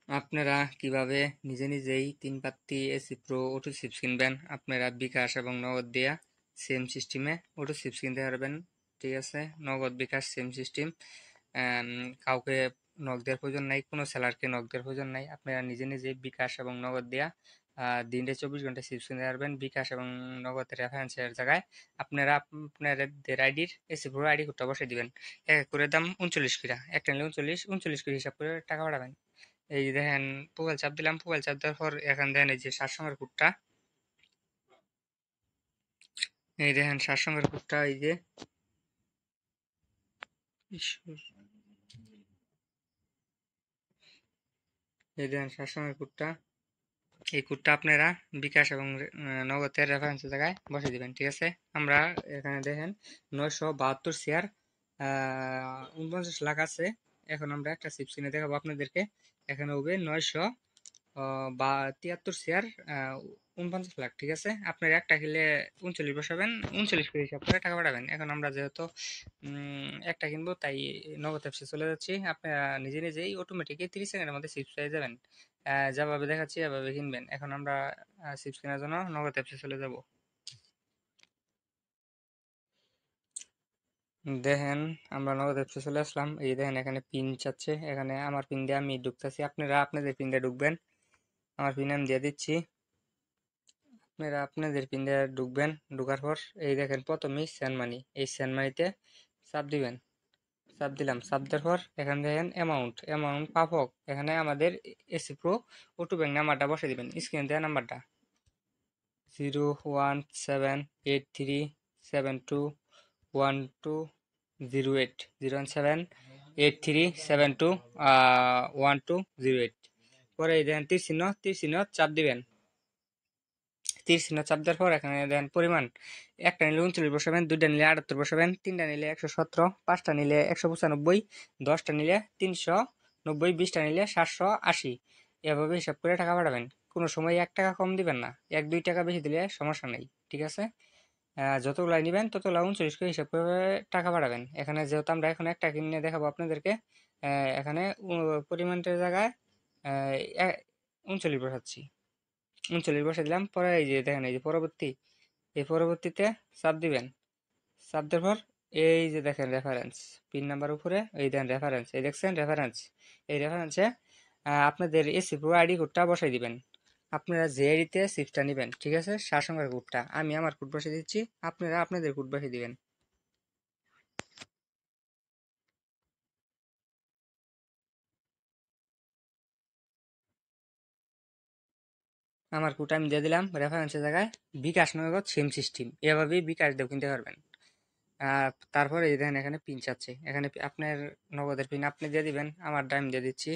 আপনারা কিভাবে নিজে নিজেই 3 পাত্তি এসি প্রো অটো চিপস কিনবেন? আপনারা বিকাশ এবং নগদ দিয়া সেম সিস্টেমে অটো চিপস কিনতে পারবেন। ঠিক আছে, নগদ বিকাশ সেম সিস্টেম। কাউকে নক দেওয়ার প্রয়োজন নাই, কোনো সেলারকে নক দেওয়ার প্রয়োজন নাই। আপনারা নিজে নিজে বিকাশ এবং নগদ দিয়া দিনে 24 ঘন্টা চিপস কিনতে পারবেন। বিকাশ এবং নগদ রেফারেন্সের জায়গায় আপনারা আপনাদের আইডির এসি প্রো আইডি কোডটা বসে দিবেন। এক এক করে দাম 39 করে, একটা নিলে 39 করে হিসাব করে টাকা পাঠাবেন। এই যে দেখেন, প্রোফাইল চাপ দিলাম, প্রোফাইল চাপ দেওয়ার পর এখান দেখেন এই যে 7 সংখ্যার কোডটা, এই দেখেন 7 সংখ্যার কোডটা, এই যে ঈশ্বর, এই দেখেন 7 সংখ্যার কোডটা। এই কোডটা আপনারা বিকাশ এবং নগদের রেফারেন্সের জায়গায় বসে দিবেন। ঠিক আছে, আমরা এখানে দেখেন 972 শেয়ার 49 লাখ আছে। এখন আমরা একটা চিপস কিনে দেখাবো আপনাদেরকে। এখানে হবে 973 শেয়ার 49 লাখ। ঠিক আছে, আপনার একটা কিনলে 39 বসাবেন, 39 করে হিসাব করে টাকা পাঠাবেন। এখন আমরা যেহেতু একটা কিনবো তাই নগদ অ্যাপসে চলে যাচ্ছি। আপনারা নিজে নিজেই অটোমেটিকই 30 সেকেন্ডের মধ্যে চিপস পেয়ে যাবেন। যেভাবে দেখাচ্ছি এভাবে কিনবেন। এখন আমরা চিপস কেনার জন্য নগদ অ্যাপসে চলে যাব। দেখেন, আমরা নগদ অ্যাপসে চলে আসলাম। এই দেখেন এখানে পিন চাচ্ছে, এখানে আমার পিন দিয়ে আমি ঢুকতেছি। আপনারা আপনাদের পিন দিয়ে ঢুকবেন। আমার পিন আমি দিয়ে দিচ্ছি, আপনারা আপনাদের পিন দিয়ে ঢুকবেন। ঢুকার পর এই দেখেন প্রথমেই সেন্ড মানি, এই সেন্ড মানিতে চাপ দিবেন। চাপ দিলাম, চাপ দেওয়ার পর এখানে দেখেন অ্যামাউন্ট, অ্যামাউন্ট পাবক। এখানে আমাদের এসি প্রো অটো ব্যাংক নাম্বারটা বসে দিবেন, স্ক্রিনে দেওয়া নাম্বারটা 01783721208, 01783721208। পরে এই দেখেন তীর চিহ্ন, তীর চিহ্ন চাপ দিবেন। তীর চিহ্ন চাপ দেওয়ার পর এখানে দেখেন পরিমাণ, একটা নিলে 39 বসাবেন, দুইটা নিলে 78 বসাবেন, তিনটা নিলে 117, পাঁচটা নিলে 195, 10টা নিলে 390, 20টা নিলে 780। এভাবে হিসাব করে টাকা পাঠাবেন। কোনো সময় 1 টাকা কম দিবেন না, 1-2 টাকা বেশি দিলে সমস্যা নেই। ঠিক আছে, যতগুলাই নিবেন ততগুলা 39 করে হিসাব করে টাকা পাঠাবেন। এখানে যেহেতু আমরা এখন একটা কিনে দেখাবো আপনাদেরকে, এখানে পরিমাণের জায়গায় 39 বসাচ্ছি, 39 বসে দিলাম। পরে এই যে দেখেন এই যে পরবর্তী, এই পরবর্তীতে চাপ দিবেন। চাপ দেওয়ার পর এই যে দেখেন রেফারেন্স, পিন নাম্বার উপরে এই দেন রেফারেন্স, এই দেখছেন রেফারেন্স, এই রেফারেন্সে আপনাদের এসি প্রো আইডি কোডটা বসাই দিবেন। আপনারা যে আইডিতে সিপটা নেবেন, ঠিক আছে, 7 সংখ্যার কোডটা আমি আমার কোড বসে দিচ্ছি, আপনারা আপনাদের কোড বসে দিবেন। আমার কোড আমি দিয়ে দিলাম রেফারেন্সের জায়গায়। বিকাশ নগদ সেম সিস্টেম, এভাবেই বিকাশ দেব কিনতে পারবেন। তারপরে এই দেখেন এখানে পিন চাচ্ছে, এখানে আপনার নগদের পিন আপনি দিয়ে দিবেন, আমার টাইম দিয়ে দিচ্ছি,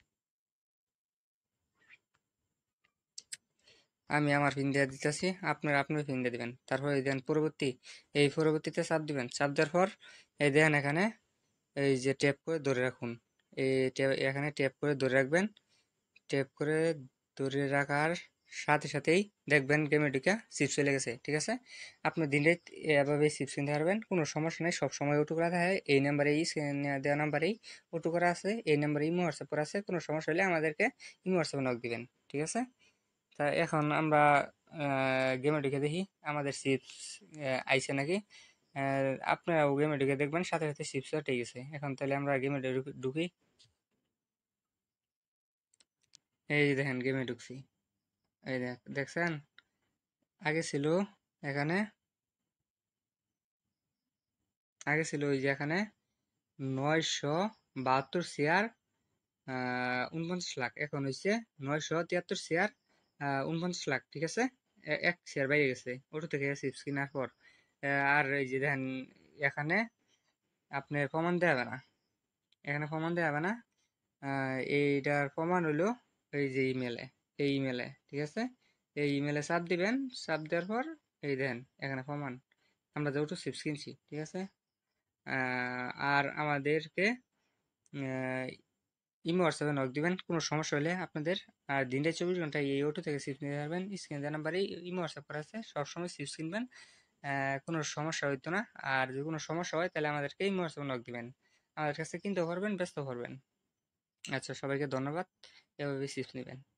আমি আমার পিন দিয়ে দিতেছি, আপনারা আপনার পিন দিয়ে দিবেন। তারপর এই দেন পরবর্তী, এই পরবর্তীতে চাপ দিবেন। চাপ দেওয়ার পর এই দেখেন এখানে এই যে ট্যাপ করে ধরে রাখুন, এই এখানে ট্যাপ করে ধরে রাখবেন। ট্যাপ করে ধরে রাখার সাথে সাথেই দেখবেন গেমে ঢুকে চিপস চলে গেছে। ঠিক আছে, আপনি দিন রাত এভাবে চিপস কিনতে পারবেন, কোনো সমস্যা নেই। সব সময় ওটু করা থাকে, এই নাম্বারেই দেওয়া নাম্বারেই ওটু করা আছে, এই নাম্বারে ইমো হোয়াটসঅ্যাপ করা আছে। কোনো সমস্যা হলে আমাদেরকে ইমো হোয়াটসঅ্যাপে নক দিবেন। ঠিক আছে, তা এখন আমরা গেমে ঢুকে দেখি আমাদের চিপস আইছে নাকি। আপনারাও গেমে ঢুকে দেখবেন, সাথে সাথে চিপসও ঠিক আছে। এখন তাহলে আমরা গেমে ঢুকি। এই যে দেখেন গেমে ঢুকছি, এই দেখছেন আগে ছিল এখানে, আগে ছিল ওই যে এখানে 972 শেয়ার 49 লাখ, এখন হয়েছে 973 শেয়ার 49 লাখ। ঠিক আছে, এক শেয়ার বাইরে গেছে ওটা থেকে চিপস কেনার পর। আর এই যে দেখেন এখানে আপনার প্রমাণ দেওয়া হবে না, এখানে প্রমাণ দেওয়া হবে না। এইটার প্রমাণ হলো এই যে ইমেলে, এই ইমেলে। ঠিক আছে, এই ইমেলে চাপ দিবেন। চাপ দেওয়ার পর এই দেন এখানে প্রমাণ, আমরা যেহেতু চিপস কিনছি। ঠিক আছে, আর আমাদেরকে ইমো হোয়াটসঅ্যাপে নক দিবেন কোনো সমস্যা হলে আপনাদের। আর দিনটা 24 ঘন্টা এই অটো থেকে চিপস নিতে পারবেন। স্ক্রিনে দেওয়া নাম্বারে ইমো হোয়াটসঅ্যাপ করা আছে, সবসময় চিপস কিনবেন, কোনো সমস্যা হইতো না। আর যদি কোনো সমস্যা হয় তাহলে আমাদেরকে ইমো হোয়াটসঅ্যাপে নক দিবেন, আমাদের কাছে কিনতেও পারবেন, বেচতেও পারবেন। আচ্ছা, সবাইকে ধন্যবাদ। এভাবে চিপস নেবেন।